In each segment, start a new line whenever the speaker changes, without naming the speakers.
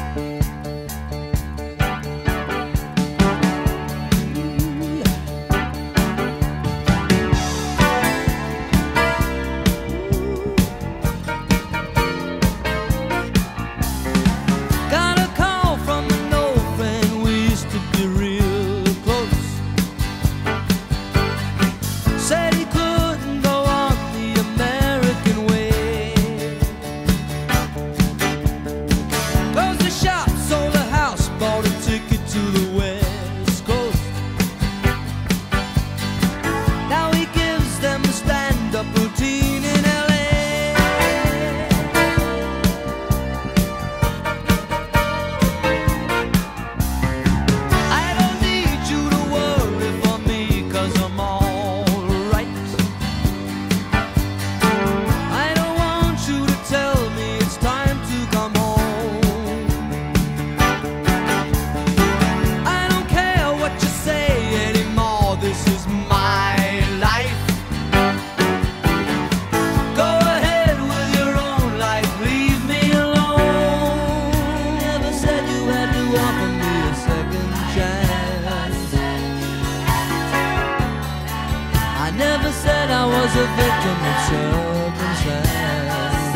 Never said I was a victim of circumstance.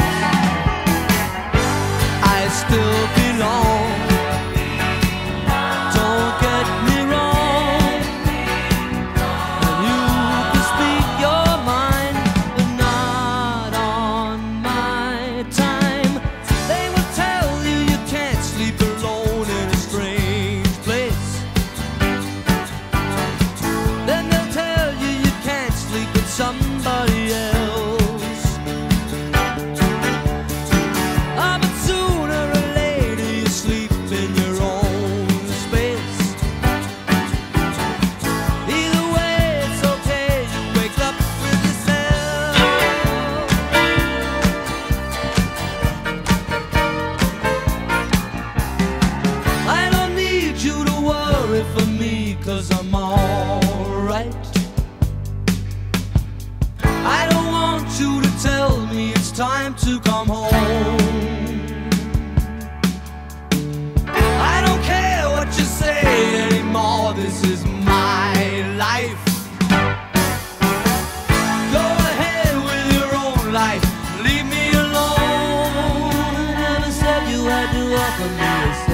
I still belong. Don't get me wrong. And you can speak your mind, but not on my time. They will tell you you can't sleep alone in a strange place. Then they'll tell you you can't sleep with somebody else. Ah, but sooner or later you sleep in your own space. Either way it's okay, you wake up with yourself. I don't need you to worry for me, 'cause I'm alright. I don't want you to tell me it's time to come home. I don't care what you say anymore, this is my life. Go ahead with your own life, leave me alone. I never said you had to offer me a